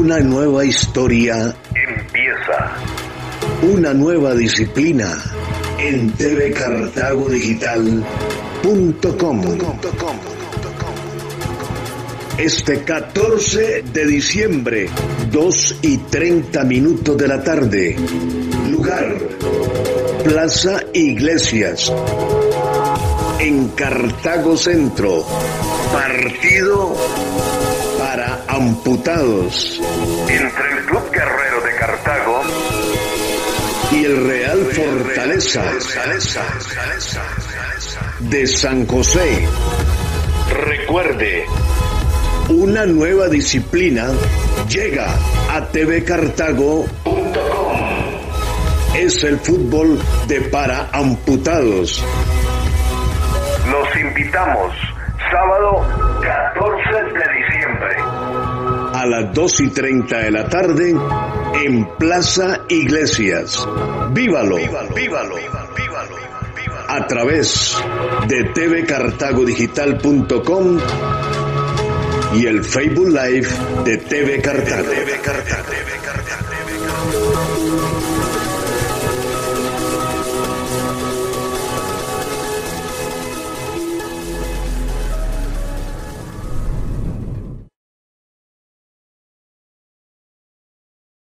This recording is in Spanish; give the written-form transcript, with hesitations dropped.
Una nueva historia empieza. Una nueva disciplina en tvcartagodigital.com. Este 14 de diciembre, 2:30 de la tarde. Lugar: Plaza Iglesias, en Cartago Centro. Partido para amputados entre el Club Guerrero de Cartago y el Real Fortaleza de San José. Recuerde, una nueva disciplina llega a tvcartago.com. Es el fútbol de para amputados. Los invitamos sábado 14 de diciembre a las 2:30 de la tarde en Plaza Iglesias. Vívalo a través de tvcartagodigital.com y el Facebook Live de TV Cartago.